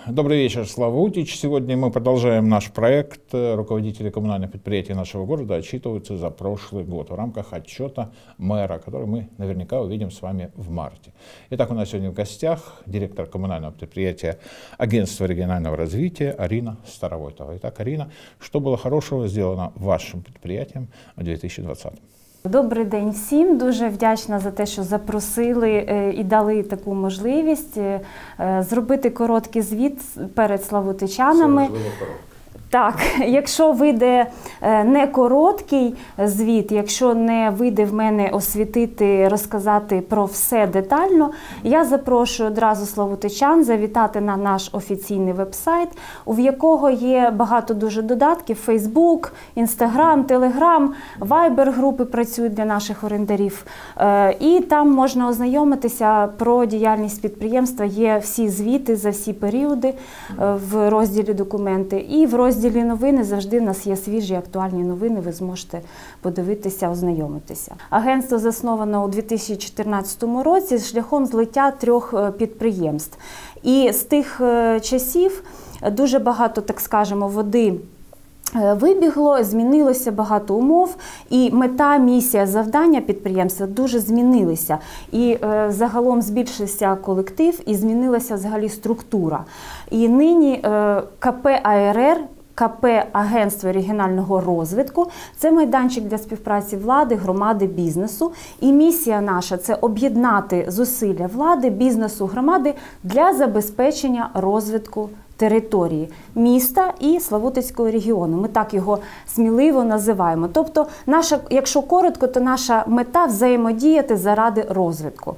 Добрый вечер, Славутич. Сегодня мы продолжаем наш проект. Руководители коммунальных предприятий нашего города отчитываются за прошлый год в рамках отчета мэра, который мы наверняка увидим с вами в марте. Итак, у нас сегодня в гостях директор коммунального предприятия Агентства регионального развития Арина Старовойтова. Итак, Арина, что было хорошего сделано вашим предприятием в 2020? Добрий день всім. Дуже вдячна за те, що запросили і дали таку можливість зробити короткий звіт перед славутичанами. Так, якщо вийде не короткий звіт, якщо не вийде в мене освітити, розказати про все детально, я запрошую одразу славутичан завітати на наш офіційний веб-сайт, у якого є багато дуже додатків: Facebook, Instagram, Telegram, Viber групи працюють для наших орендарів. І там можна ознайомитися про діяльність підприємства. Є всі звіти за всі періоди в розділі «Документи». І в розділі новини завжди в нас є свіжі актуальні новини, ви зможете подивитися, ознайомитися. Агентство засновано у 2014 році шляхом злиття 3 підприємств. І з тих часів дуже багато, так скажемо, води вибігло, змінилося багато умов, і мета, місія, завдання підприємства дуже змінилися. І загалом збільшився колектив і змінилася взагалі структура. І нині КП АРР, КП Агентство регіонального розвитку – це майданчик для співпраці влади, громади, бізнесу. І місія наша – це об'єднати зусилля влади, бізнесу, громади для забезпечення розвитку території міста і Славутицького регіону. Ми так його сміливо називаємо. Тобто, якщо коротко, то наша мета – взаємодіяти заради розвитку.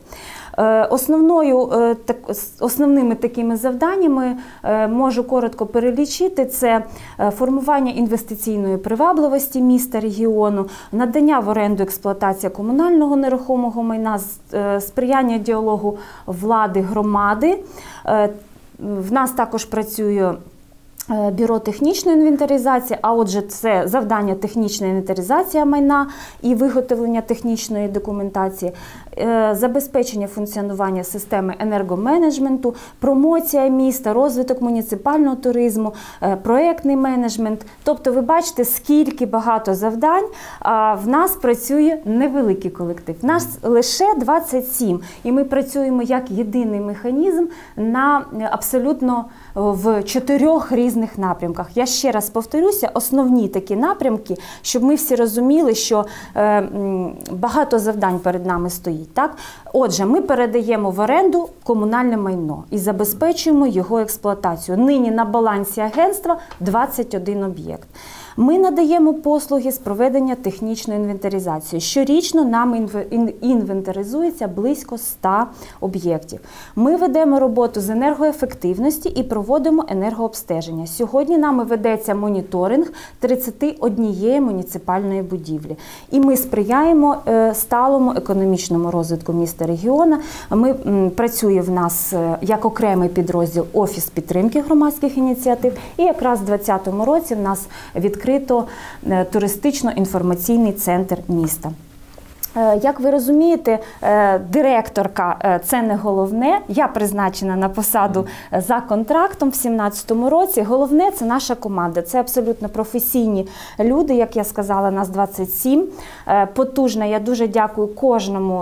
Основними такими завданнями можу коротко перелічити: це формування інвестиційної привабливості міста, регіону, надання в оренду, експлуатація комунального нерухомого майна, сприяння діалогу влади, громади. В нас також працює бюро технічної інвентаризації, а отже, це завдання технічна інвентаризація майна і виготовлення технічної документації, забезпечення функціонування системи енергоменеджменту, промоція міста, розвиток муніципального туризму, проєктний менеджмент. Тобто ви бачите, скільки багато завдань, а в нас працює невеликий колектив. Нас лише 27, і ми працюємо як єдиний механізм на абсолютно в 4 різних напрямках. Я ще раз повторюся, основні такі напрямки, щоб ми всі розуміли, що багато завдань перед нами стоїть. Так? Отже, ми передаємо в оренду комунальне майно і забезпечуємо його експлуатацію. Нині на балансі агентства 21 об'єкт. Ми надаємо послуги з проведення технічної інвентаризації. Щорічно нами інвентаризується близько 100 об'єктів. Ми ведемо роботу з енергоефективності і проводимо енергообстеження. Сьогодні нами ведеться моніторинг 31 муніципальної будівлі. І ми сприяємо сталому економічному розвитку міста, регіону. Працює в нас як окремий підрозділ Офіс підтримки громадських ініціатив. І якраз у 2020 році в нас відкрито туристично-інформаційний центр міста. Як ви розумієте, директорка – це не головне. Я призначена на посаду за контрактом в 2017 році. Головне – це наша команда. Це абсолютно професійні люди, як я сказала, нас 27. Потужна. Я дуже дякую кожному,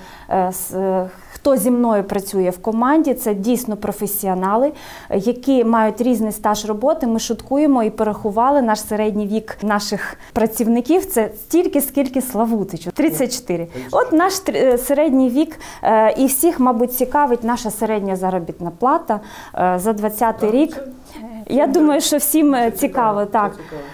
хто зі мною працює в команді. Це дійсно професіонали, які мають різний стаж роботи. Ми шуткуємо і порахували наш середній вік наших працівників. Це стільки, скільки Славутичу. 34. От наш середній вік, і всіх, мабуть, цікавить наша середня заробітна плата за 2020 рік. Я думаю, що всім цікаво. Так.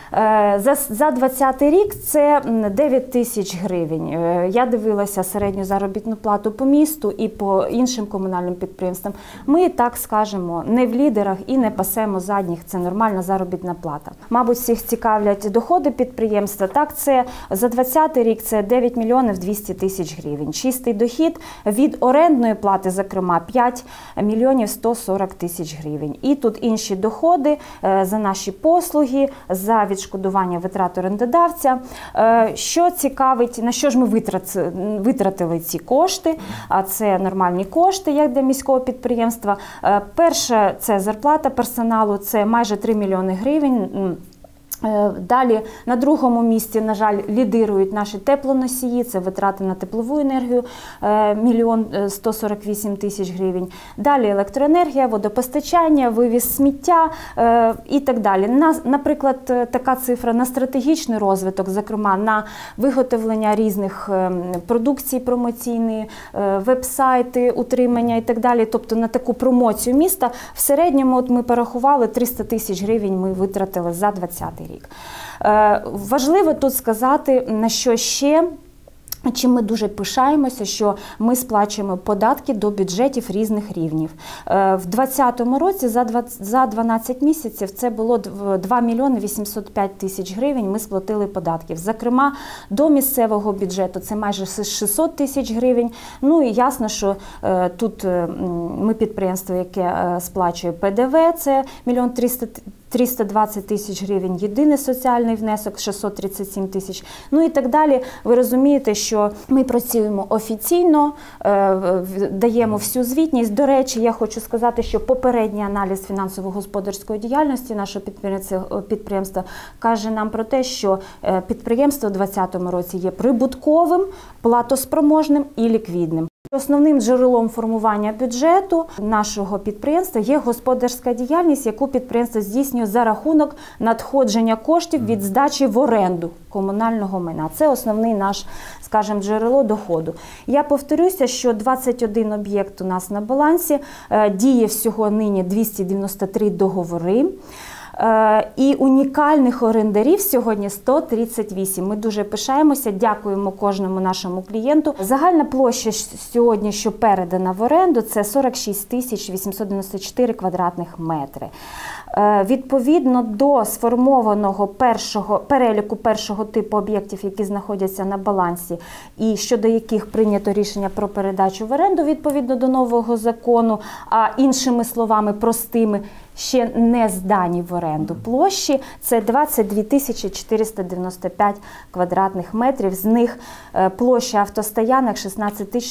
За 2020 рік це 9 тисяч гривень. Я дивилася середню заробітну плату по місту і по іншим комунальним підприємствам. Ми, так скажемо, не в лідерах і не пасемо задніх. Це нормальна заробітна плата. Мабуть, всіх цікавлять доходи підприємства. Так, це за 2020 рік це 9 мільйонів 200 тисяч гривень. Чистий дохід від орендної плати, зокрема, 5 мільйонів 140 тисяч гривень. І тут інші доходи за наші послуги, за відшкодування відшкодування витрат орендодавця. Що цікавить, на що ж ми витратили ці кошти, а це нормальні кошти, як для міського підприємства. Перше – це зарплата персоналу, це майже 3 мільйони гривень. Далі на другому місці, на жаль, лідирують наші теплоносії, це витрати на теплову енергію, 1 148 000 гривень. Далі електроенергія, водопостачання, вивіз сміття і так далі. Наприклад, така цифра на стратегічний розвиток, зокрема на виготовлення різних продукцій промоційної, веб-сайти, утримання і так далі, тобто на таку промоцію міста. В середньому от ми порахували 300 000 гривень ми витратили за 2020 рік. Важливо тут сказати, на що ще, чим ми дуже пишаємося, що ми сплачуємо податки до бюджетів різних рівнів. В 2020 році за 12 місяців це було 2 мільйони 805 000 гривень ми сплатили податків. Зокрема, до місцевого бюджету це майже 600 000 гривень. Ну і ясно, що тут ми підприємство, яке сплачує ПДВ, це 1 320 000 гривень, єдиний соціальний внесок 637 000, ну і так далі. Ви розумієте, що ми працюємо офіційно, даємо всю звітність. До речі, я хочу сказати, що попередній аналіз фінансово-господарської діяльності нашого підприємства каже нам про те, що підприємство у 2020 році є прибутковим, платоспроможним і ліквідним. Основним джерелом формування бюджету нашого підприємства є господарська діяльність, яку підприємство здійснює за рахунок надходження коштів від здачі в оренду комунального майна. Це основний наш, скажімо, джерело доходу. Я повторюся, що 21 об'єкт у нас на балансі, діє всього нині 293 договори. І унікальних орендарів сьогодні 138. Ми дуже пишаємося, дякуємо кожному нашому клієнту. Загальна площа сьогодні, що передана в оренду, це 46 894 квадратних метри. Відповідно до сформованого переліку першого типу об'єктів, які знаходяться на балансі, і щодо яких прийнято рішення про передачу в оренду відповідно до нового закону, а іншими словами простими, ще не здані в оренду площі, це 22 495 квадратних метрів, з них площа автостоянок 16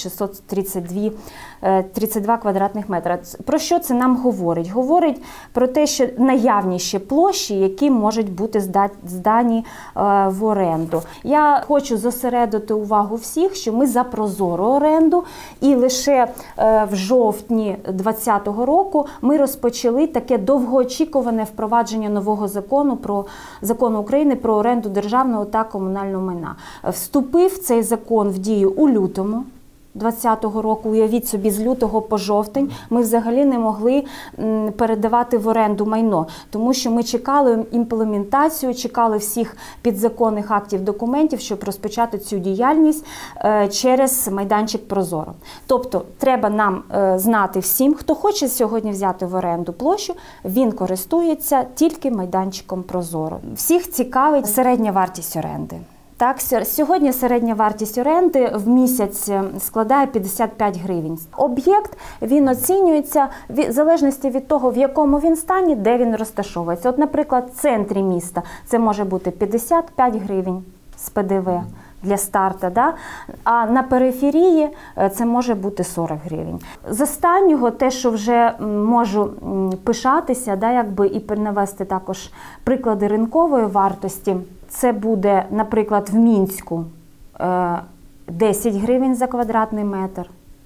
632 квадратних метри. Про що це нам говорить? Говорить про те, що наявні ще площі, які можуть бути здані в оренду. Я хочу зосередити увагу всіх, що ми за прозору оренду, і лише в жовтні 2020 року ми розпочали таке довгоочікуване впровадження нового закону України про оренду державного та комунального майна. Вступив цей закон в дію у лютому 2020 року, уявіть собі, з лютого по жовтень ми взагалі не могли передавати в оренду майно, тому що ми чекали імплементацію, чекали всіх підзаконних актів, документів, щоб розпочати цю діяльність через майданчик Прозоро. Тобто треба нам знати всім, хто хоче сьогодні взяти в оренду площу, він користується тільки майданчиком Прозоро. Всіх цікавить середня вартість оренди. Так, сьогодні середня вартість оренди в місяць складає 55 гривень. Об'єкт, він оцінюється в залежності від того, в якому він стані, де він розташовується. От, наприклад, в центрі міста це може бути 55 гривень з ПДВ для старту, да? А на периферії це може бути 40 гривень. З останнього, те, що вже можу пишатися, да, якби, і навести також приклади ринкової вартості, це буде, наприклад, в Мінську 10 гривень за квадратний метр.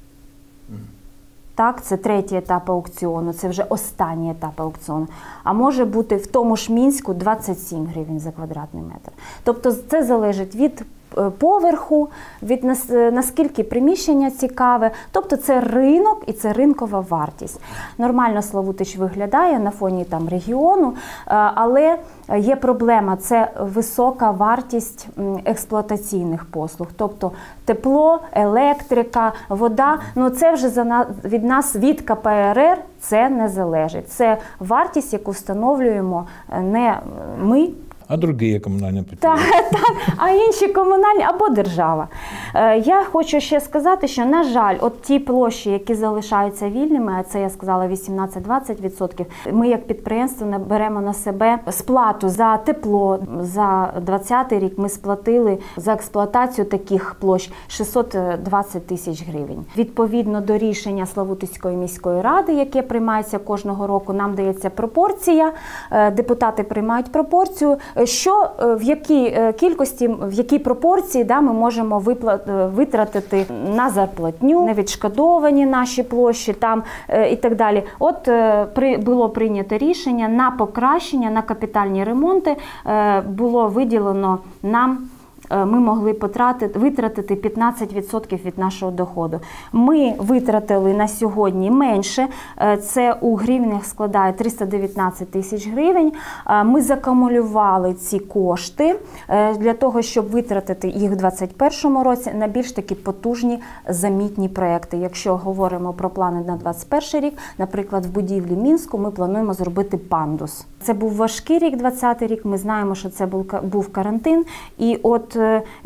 Так, це третій етап аукціону, це вже останній етап аукціону. А може бути в тому ж Мінську 27 гривень за квадратний метр. Тобто це залежить від поверху, від наскільки приміщення цікаве. Тобто це ринок і це ринкова вартість. Нормально Славутич виглядає на фоні там регіону, але є проблема – це висока вартість експлуатаційних послуг. Тобто тепло, електрика, вода, ну це вже від нас, від КПРР, це не залежить. Це вартість, яку встановлюємо не ми, а другие комунальні підприємства. Так, а інші комунальні або держава. Я хочу ще сказати, що, на жаль, от ті площі, які залишаються вільними, а це я сказала 18-20%, ми як підприємство не беремо на себе сплату за тепло. За 2020 рік ми сплатили за експлуатацію таких площ 620 тисяч гривень. Відповідно до рішення Славутицької міської ради, яке приймається кожного року, нам дається пропорція, депутати приймають пропорцію, що в якій кількості, в якій пропорції ми можемо витратити на зарплатню, невідшкодовані наші площі там і так далі. От було прийнято рішення на покращення, на капітальні ремонти, було виділено нам, ми могли витратити 15% від нашого доходу. Ми витратили на сьогодні менше, це у гривнях складає 319 тисяч гривень. Ми закумулювали ці кошти для того, щоб витратити їх у 2021 році на більш такі потужні замітні проекти. Якщо говоримо про плани на 2021 рік, наприклад, в будівлі Мінську ми плануємо зробити пандус. Це був важкий рік, 2020 рік, ми знаємо, що це був карантин, і от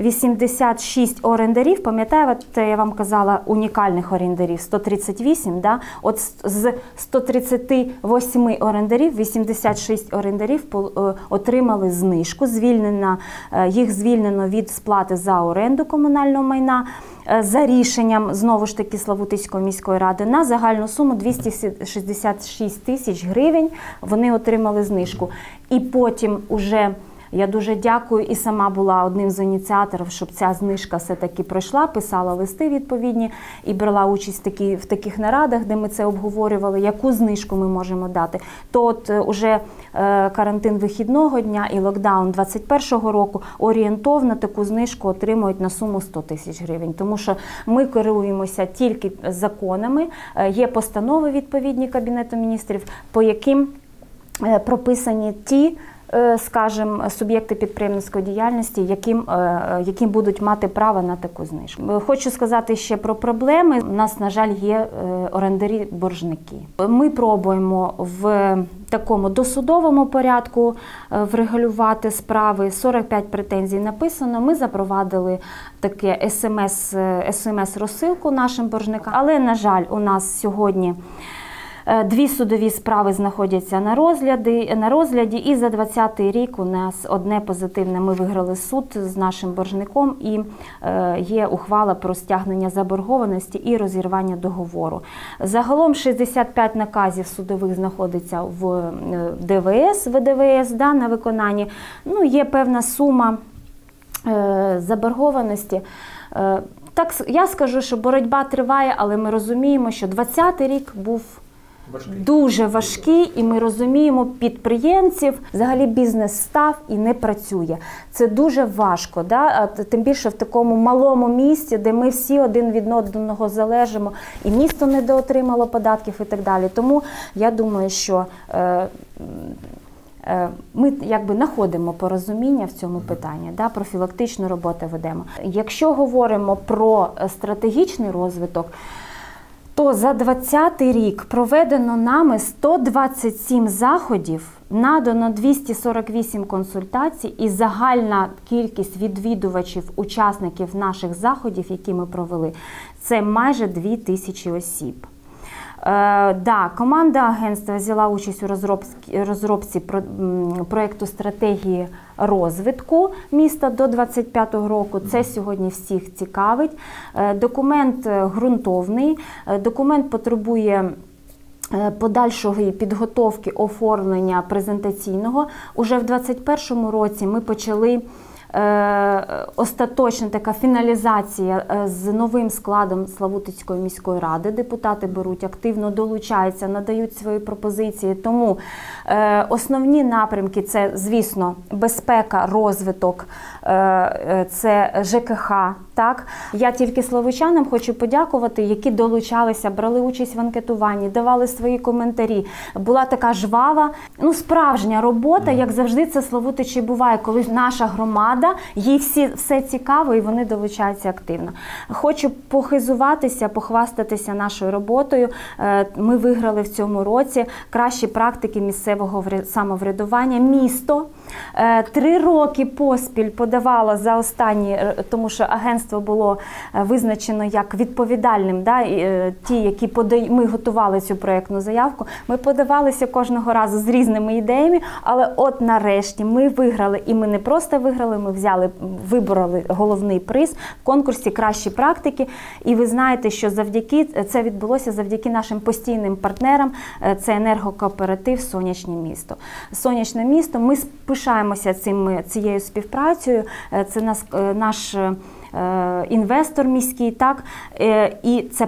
86 орендарів, пам'ятаєте, я вам казала, унікальних орендарів, 138, да? От з 138 орендарів, 86 орендарів отримали знижку, їх звільнено від сплати за оренду комунального майна, за рішенням, знову ж таки, Славутицької міської ради, на загальну суму 266 тисяч гривень вони отримали знижку. І потім уже, я дуже дякую, і сама була одним з ініціаторів, щоб ця знижка все-таки пройшла, писала листи відповідні і брала участь в таких нарадах, де ми це обговорювали, яку знижку ми можемо дати. То от уже карантин вихідного дня і локдаун 2021 року орієнтовно таку знижку отримують на суму 100 тисяч гривень. Тому що ми керуємося тільки законами, є постанови відповідні Кабінету міністрів, по яким прописані ті, скажімо, суб'єкти підприємницької діяльності, які будуть мати право на таку знижку. Хочу сказати ще про проблеми. У нас, на жаль, є орендарі-боржники. Ми пробуємо в такому досудовому порядку врегулювати справи. 45 претензій написано. Ми запровадили таке СМС-розсилку нашим боржникам. Але, на жаль, у нас сьогодні 2 судові справи знаходяться на розгляді, і за 2020 рік у нас одне позитивне. Ми виграли суд з нашим боржником, і є ухвала про стягнення заборгованості і розірвання договору. Загалом 65 наказів судових знаходиться в ВДВС на виконанні. Ну, є певна сума заборгованості. Так, я скажу, що боротьба триває, але ми розуміємо, що 2020 рік був дуже важкий, і ми розуміємо підприємців, взагалі бізнес став і не працює. Це дуже важко, да? Тим більше в такому малому місті, де ми всі один від одного залежимо, і місто недоотримало податків і так далі. Тому я думаю, що ми якби знаходимо порозуміння в цьому питанні, да? Профілактичну роботу ведемо. Якщо говоримо про стратегічний розвиток, то за 2020 рік проведено нами 127 заходів, надано 248 консультацій, і загальна кількість відвідувачів, учасників наших заходів, які ми провели, це майже 2000 осіб. Команда агентства взяла участь у розробці проєкту стратегії розвитку міста до 2025 року. Це сьогодні всіх цікавить. Документ ґрунтовний, документ потребує подальшої підготовки, оформлення презентаційного. Уже в 2021 році ми почали остаточна така фіналізація з новим складом Славутицької міської ради. Депутати беруть активно, долучаються, надають свої пропозиції. Тому основні напрямки – це, звісно, безпека, розвиток, це ЖКХ. Так? Я тільки славучанам хочу подякувати, які долучалися, брали участь в анкетуванні, давали свої коментарі. Була така жвава, справжня робота, як завжди це в Славутичі буває, коли наша громада рада, їй все цікаво і вони долучаються активно. Хочу похизуватися, похвастатися нашою роботою. Ми виграли в цьому році кращі практики місцевого самоврядування. Місто 3 роки поспіль подавало за останні, тому що агентство було визначено як відповідальним, да, ті, які ми готували цю проєктну заявку, ми подавалися кожного разу з різними ідеями, але от нарешті ми виграли, і ми не просто виграли, ми вибороли головний приз в конкурсі «Кращі практики», і ви знаєте, що це відбулося завдяки нашим постійним партнерам, це енергокооператив «Сонячне місто». «Сонячне місто», ми пишаємося цією співпрацею, це наш інвестор міський, так, і це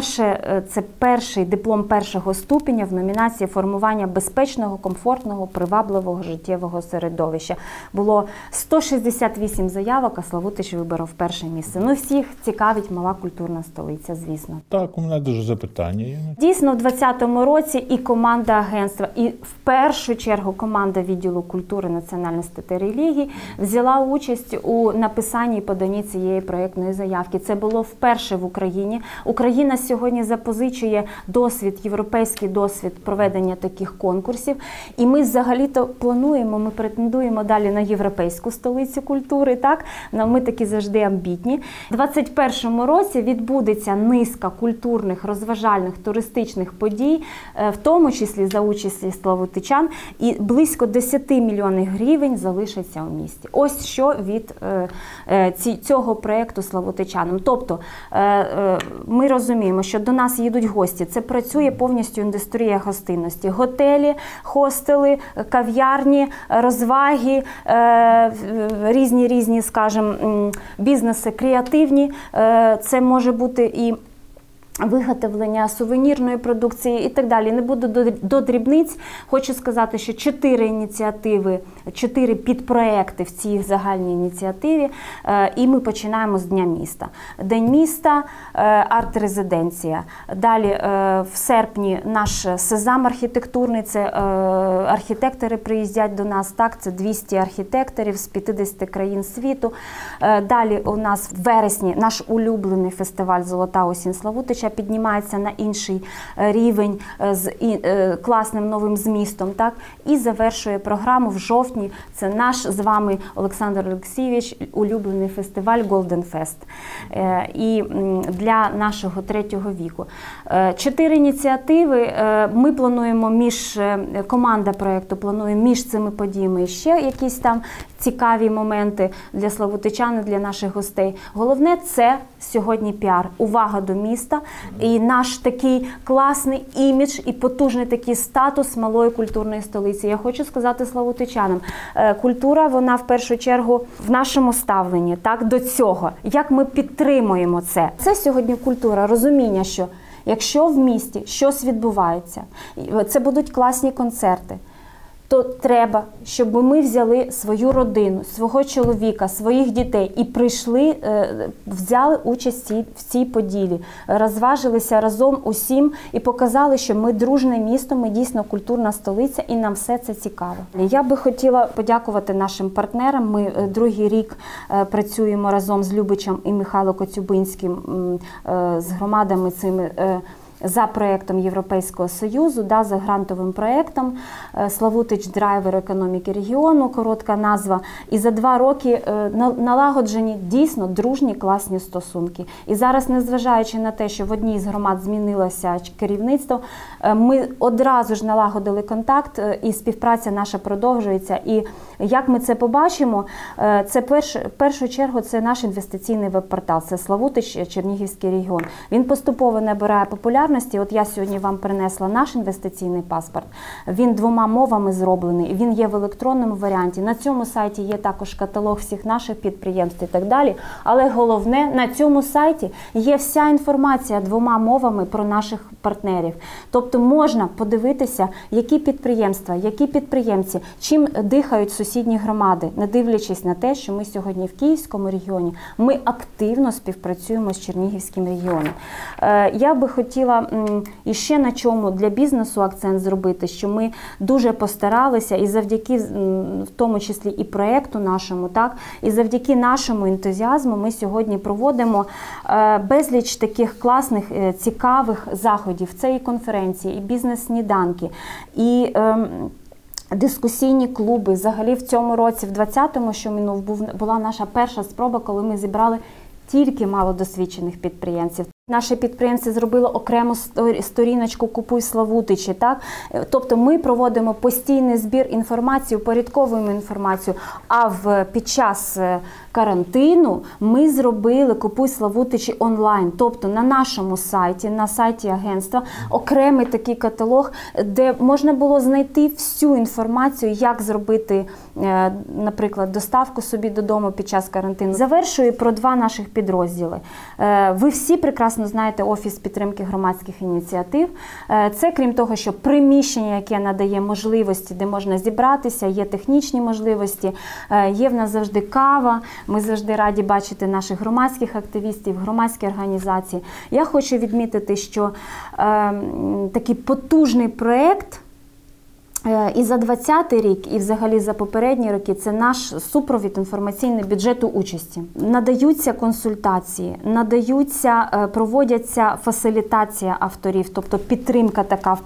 перший диплом першого ступеня в номінації «Формування безпечного, комфортного, привабливого життєвого середовища». Було 168 заявок, а Славутич виборов перше місце. Ну, всіх цікавить мала культурна столиця, звісно. Так, у мене дуже запитання є. Дійсно, у 2020 році і команда агентства, і в першу чергу команда відділу культури, національності та релігії взяла участь у написанні і поданні цієї проєктної заявки. Це було вперше в Україні. Україна сьогодні запозичує європейський досвід проведення таких конкурсів. І ми взагалі-то плануємо, ми претендуємо далі на європейську столицю культури, так? Ми такі завжди амбітні. У 2021 році відбудеться низка культурних, розважальних, туристичних подій, в тому числі за участі славутичан, і близько 10 мільйонів гривень залишиться у місті. Ось що від цього проєкту славутичанам. Тобто ми розуміємо, що до нас їдуть гості. Це працює повністю індустрія гостинності. Готелі, хостели, кав'ярні, розваги, різні, скажімо, бізнеси креативні. Це може бути і виготовлення сувенірної продукції і так далі. Не буду до дрібниць. Хочу сказати, що 4 ініціативи, 4 підпроекти в цій загальній ініціативі, і ми починаємо з Дня міста. День міста, арт-резиденція. Далі в серпні наш сезам архітектурний, це архітектори приїздять до нас, так, це 200 архітекторів з 50 країн світу. Далі у нас в вересні наш улюблений фестиваль «Золота осінь Славутича» піднімається на інший рівень з класним новим змістом, так? І завершує програму в жовтні. Це наш з вами, Олександр Олексійович, улюблений фестиваль Golden Fest. І для нашого 3-го віку. 4 ініціативи ми плануємо команда проєкту планує між цими подіями ще якісь там цікаві моменти для славутичан, для наших гостей. Головне – це сьогодні піар, увага до міста і наш такий класний імідж і потужний такий статус малої культурної столиці. Я хочу сказати славутичанам, культура, вона в першу чергу в нашому ставленні, так, до цього. Як ми підтримуємо це? Це сьогодні культура, розуміння, що якщо в місті щось відбувається, це будуть класні концерти, то треба, щоб ми взяли свою родину, свого чоловіка, своїх дітей і прийшли, взяли участь в цій події, розважилися разом усім і показали, що ми дружне місто, ми дійсно культурна столиця і нам все це цікаво. Я би хотіла подякувати нашим партнерам. Ми 2-й рік працюємо разом з Любичем і Михайлом Коцюбинським, з громадами цими, за проєктом Європейського Союзу, за грантовим проєктом «Славутич. Драйвер економіки регіону», коротка назва. І за 2 роки налагоджені дійсно дружні, класні стосунки. І зараз, незважаючи на те, що в одній з громад змінилося керівництво, ми одразу ж налагодили контакт, і співпраця наша продовжується. І як ми це побачимо, це в першу чергу це наш інвестиційний веб-портал, це Славутич, Чернігівський регіон. Він поступово набирає популярність. От я сьогодні вам принесла наш інвестиційний паспорт. Він 2 мовами зроблений, він є в електронному варіанті. На цьому сайті є також каталог всіх наших підприємств і так далі. Але головне, на цьому сайті є вся інформація 2 мовами про наших партнерів. Тобто можна подивитися, які підприємства, які підприємці, чим дихають сусідні громади, не дивлячись на те, що ми сьогодні в Київському регіоні, ми активно співпрацюємо з Чернігівським регіоном. Я би хотіла хотіла іще на чому для бізнесу акцент зробити, що ми дуже постаралися і завдяки, в тому числі і проєкту нашому, так, і завдяки нашому ентузіазму ми сьогодні проводимо безліч таких класних, цікавих заходів. Це і конференції, і бізнес-сніданки, і дискусійні клуби. Взагалі в цьому році, в 2020-му, що минув, була наша перша спроба, коли ми зібрали тільки малодосвідчених підприємців. Наші підприємці зробили окрему сторіночку «Купуй Славутичі». Так? Тобто ми проводимо постійний збір інформації, упорядковуємо інформацію, а під час карантину ми зробили «Купуй Славутичі» онлайн. Тобто на нашому сайті, на сайті агентства, окремий такий каталог, де можна було знайти всю інформацію, як зробити, наприклад, доставку собі додому під час карантину. Завершую про два наших підрозділи. Ви всі прекрасно знаєте Офіс підтримки громадських ініціатив. Це, крім того, що приміщення, яке надає можливості, де можна зібратися, є технічні можливості, є в нас завжди кава, ми завжди раді бачити наших громадських активістів, громадські організації. Я хочу відмітити, що такий потужний проєкт і за 2020 рік, і взагалі за попередні роки, це наш супровід інформаційний бюджету участі. Надаються консультації, проводяться фасилітація авторів, тобто підтримка така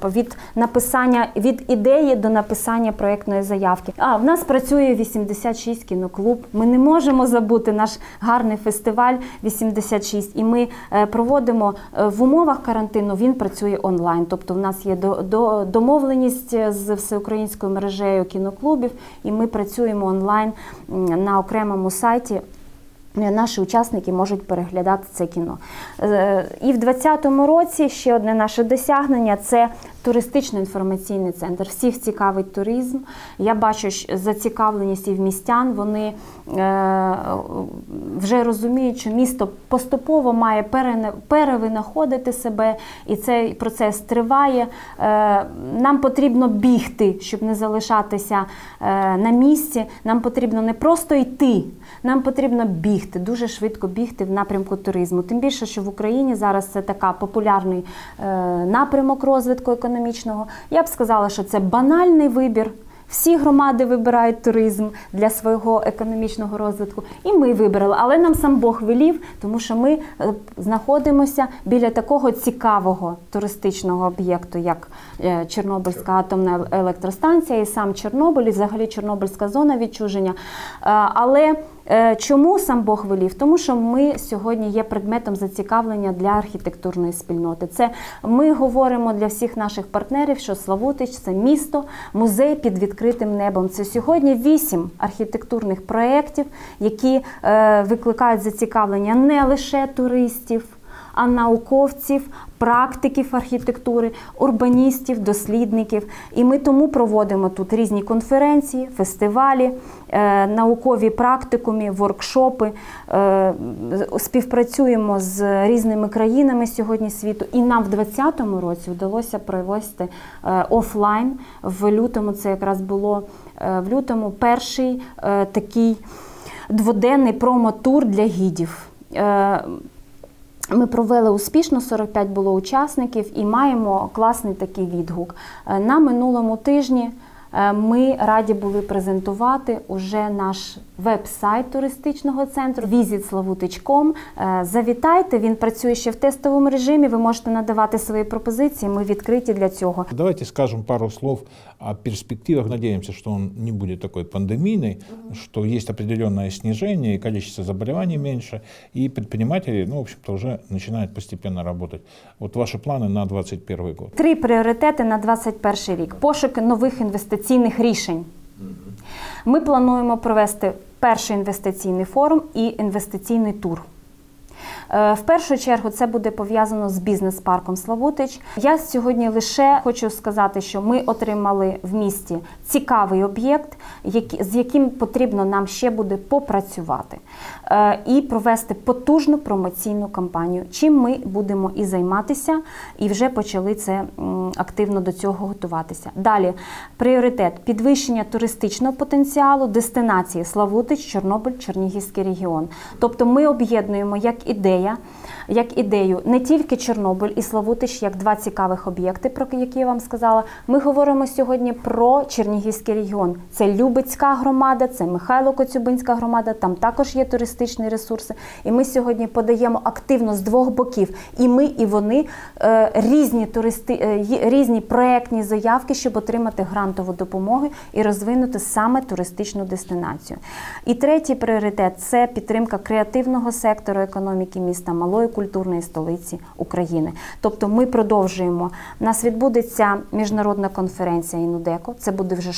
від ідеї до написання проєктної заявки. В нас працює 86 кіноклуб. Ми не можемо забути наш гарний фестиваль 86. І ми проводимо в умовах карантину, він працює онлайн. Тобто в нас є домовленість з всеукраїнською мережею кіноклубів, і ми працюємо онлайн на окремому сайті. Наші учасники можуть переглядати це кіно. І в 2020 році ще одне наше досягнення – це туристично-інформаційний центр. Всіх цікавить туризм. Я бачу зацікавленість і в містян. Вони вже розуміють, що місто поступово має перевинаходити себе, і цей процес триває. Нам потрібно бігти, щоб не залишатися на місці. Нам потрібно не просто йти, нам потрібно бігти, дуже швидко бігти в напрямку туризму. Тим більше, що в Україні зараз це така популярний напрямок розвитку економічного. Я б сказала, що це банальний вибір. Всі громади вибирають туризм для свого економічного розвитку. І ми вибрали. Але нам сам Бог велів, тому що ми знаходимося біля такого цікавого туристичного об'єкту, як Чорнобильська атомна електростанція і сам Чорнобиль, і взагалі Чорнобильська зона відчуження. Але чому сам Бог велів? Тому що ми сьогодні є предметом зацікавлення для архітектурної спільноти. Це ми говоримо для всіх наших партнерів, що Славутич – це місто, музей під відкритим небом. Це сьогодні 8 архітектурних проєктів, які викликають зацікавлення не лише туристів, а науковців, практиків архітектури, урбаністів, дослідників. І ми тому проводимо тут різні конференції, фестивалі, наукові практикуми, воркшопи, співпрацюємо з різними країнами сьогодні світу. І нам в 2020 році вдалося провести офлайн. В лютому, це якраз було в лютому, перший такий дводенний промо-тур для гідів. Ми провели успішно, 45 було учасників і маємо класний такий відгук. На минулому тижні ми раді були презентувати уже наш веб-сайт туристичного центру visitslavutich.com. Завітайте, він працює ще в тестовому режимі, ви можете надавати свої пропозиції, ми відкриті для цього. Давайте скажем пару слов о перспективах. Надеемся, что он не будет такой пандемийный, что есть определенное снижение, и количество заболеваний меньше, и предприниматели, в общем-то, уже начинают постепенно работать. Вот ваши планы на 2021 год. 3 пріоритети на 2021 рік. Пошук нових інвестиційних рішень. Ми плануємо провести перший інвестиційний форум і інвестиційний тур. В першу чергу це буде пов'язано з бізнес-парком Славутич. Я сьогодні лише хочу сказати, що ми отримали в місті цікавий об'єкт, з яким потрібно нам ще буде попрацювати і провести потужну промоційну кампанію, чим ми будемо і займатися, і вже почали це активно до цього готуватися. Далі, пріоритет – підвищення туристичного потенціалу, дестинації Славутич, Чорнобиль, Чернігівський регіон. Тобто ми об'єднуємо як ідеї, як ідею не тільки Чорнобиль і Славутич, як два цікавих об'єкти, про які я вам сказала. Ми говоримо сьогодні про Чернігівський регіон. Це Любецька громада, це Михайло-Коцюбинська громада, там також є туристичні ресурси. І ми сьогодні подаємо активно з двох боків, і ми, і вони, різні проектні заявки, щоб отримати грантову допомогу і розвинути саме туристичну дестинацію. І третій пріоритет – це підтримка креативного сектору економіки міста, малої культурної столиці України. Тобто ми продовжуємо. У нас відбудеться міжнародна конференція «Інудеко», це буде вже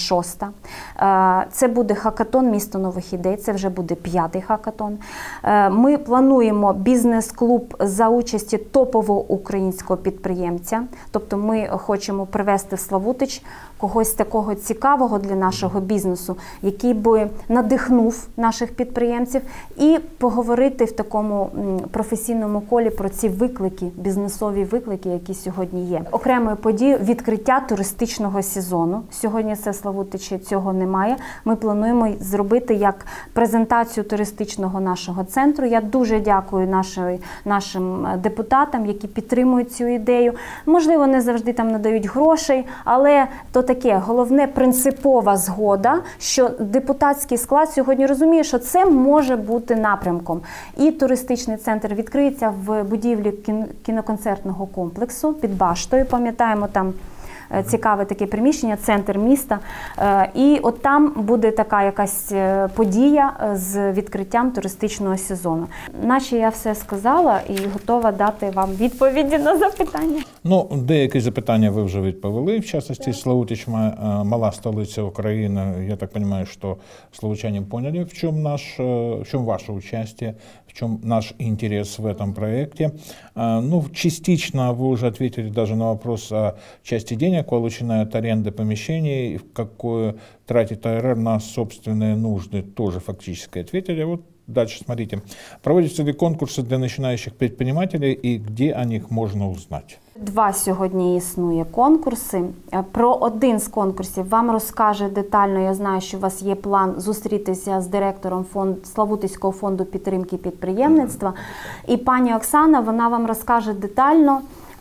6-та. Це буде хакатон «Місто нових ідей», це вже буде 5-й хакатон. Ми плануємо бізнес-клуб за участі топового українського підприємця. Тобто ми хочемо привести в Славутич когось такого цікавого для нашого бізнесу, який би надихнув наших підприємців, і поговорити в такому професійному колі про ці виклики, бізнесові виклики, які сьогодні є. Окремою подією відкриття туристичного сезону. Сьогодні це в Славутичі цього немає. Ми плануємо зробити як презентацію туристичного нашого центру. Я дуже дякую нашим депутатам, які підтримують цю ідею. Можливо, не завжди там надають грошей, але то таке, головне принципова згода, що депутатський склад сьогодні розуміє, що це може бути напрямком. І туристичний центр відкриється в будівлі кіноконцертного комплексу під Баштою. Пам'ятаємо, там цікаве таке приміщення, центр міста. І от там буде така якась подія з відкриттям туристичного сезону. Наче я все сказала і готова дати вам відповіді на запитання. Ну, деякі запитання ви вже відповіли, в частности, Славутич – мала столиця України. Я так понимаю, что славутчане поняли, в чем ваше участие, в чем наш интерес в этом проекте. Ну, частично вы уже ответили даже на вопрос о части денег, полученной от аренды помещений, в какое тратит АРР на собственные нужды, тоже фактически ответили. Вот дальше смотрите. Проводятся ли конкурсы для начинающих предпринимателей и где о них можно узнать? 2 сьогодні існує конкурси. Про один з конкурсів вам розкаже детально, я знаю, що у вас є план зустрітися з директором Славутицького фонду підтримки підприємництва. І пані Оксана, вона вам розкаже детально.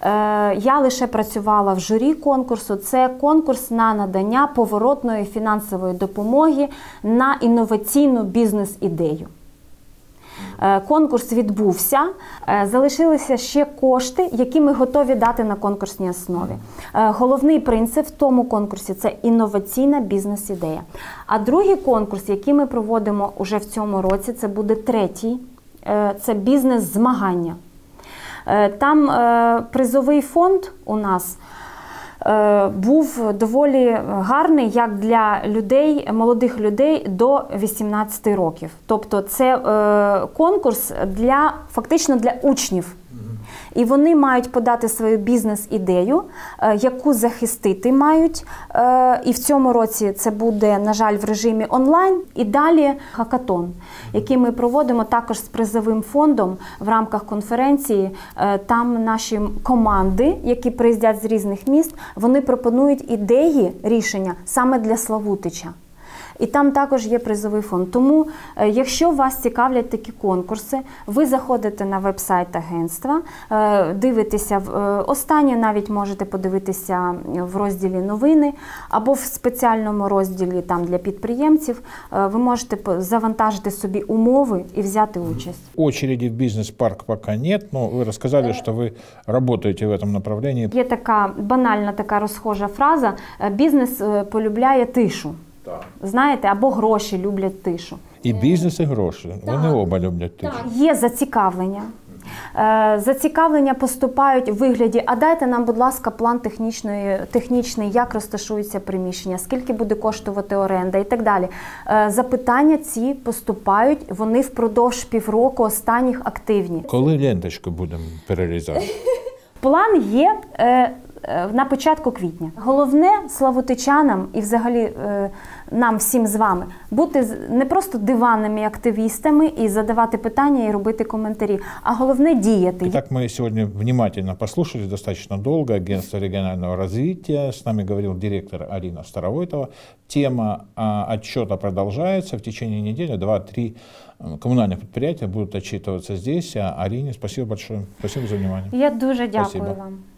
Я лише працювала в журі конкурсу. Це конкурс на надання поворотної фінансової допомоги на інноваційну бізнес-ідею. Конкурс відбувся, залишилися ще кошти, які ми готові дати на конкурсній основі. Головний принцип в тому конкурсі – це інноваційна бізнес-ідея. А другий конкурс, який ми проводимо уже в цьому році, це буде 3-й, це бізнес-змагання. Там призовий фонд у нас був доволі гарний, як для людей, молодих людей до 18 років. Тобто це конкурс фактично для учнів. І вони мають подати свою бізнес-ідею, яку захистити мають. І в цьому році це буде, на жаль, в режимі онлайн. І далі хакатон, який ми проводимо також з призовим фондом в рамках конференції. Там наші команди, які приїздять з різних міст, вони пропонують ідеї, рішення саме для Славутича. І там також є призовий фонд. Тому, якщо вас цікавлять такі конкурси, ви заходите на веб-сайт агентства, дивитеся, останнє навіть можете подивитися в розділі «Новини», або в спеціальному розділі там для підприємців. Ви можете завантажити собі умови і взяти участь. Очереди в бизнес-парк пока нет, но вы рассказали, что вы работаете в этом направлении. Є така банальна, така розхожа фраза «бізнес полюбляє тишу». Так. Знаєте, або гроші люблять тишу. І бізнес, і гроші. Вони оба люблять тишу. Є зацікавлення. Зацікавлення поступають у вигляді, а дайте нам, будь ласка, план технічний, як розташується приміщення, скільки буде коштувати оренда і так далі. Запитання ці поступають, вони впродовж півроку останніх активні. Коли ленточку будемо перерізати? План є на початку квітня. Головне славутичанам і взагалі нам всім з вами бути не просто диванними активістами і задавати питання і робити коментарі, а головне діяти. Итак, мы сегодня внимательно послушали, достаточно долго, Агентство регионального развития. С нами говорил директор Арина Старовойтова. Тема отчета продолжается. В течение недели 2-3 коммунальных предприятия будут отчитываться здесь. Арине, спасибо большое. Спасибо за внимание. Я дуже дякую Спасибо. вам.